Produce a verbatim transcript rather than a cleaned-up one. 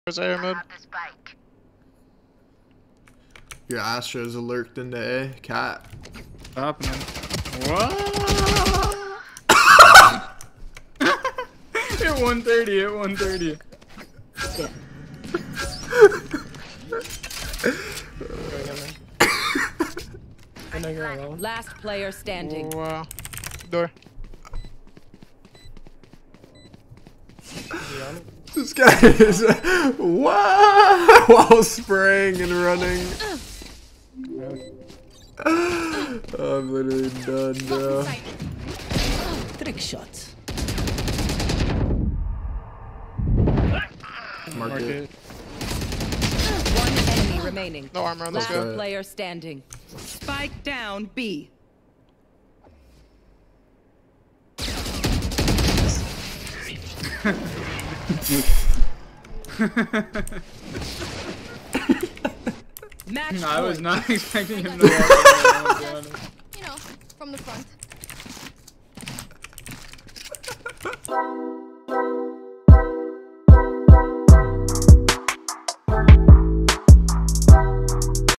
Your Astra's lurked in the A. Cat. Stop, man. What? Hit one thirty, hit one thirty. Yeah. Last player standing. Oh, wow. Door. This guy is wow while spraying and running. I'm literally done, bro. Trick shots. Mark it. One enemy remaining. No armor on this Last guy. player standing. Spike down B. Match I was point. not expecting him to walk around, to be honest. You know, from the front.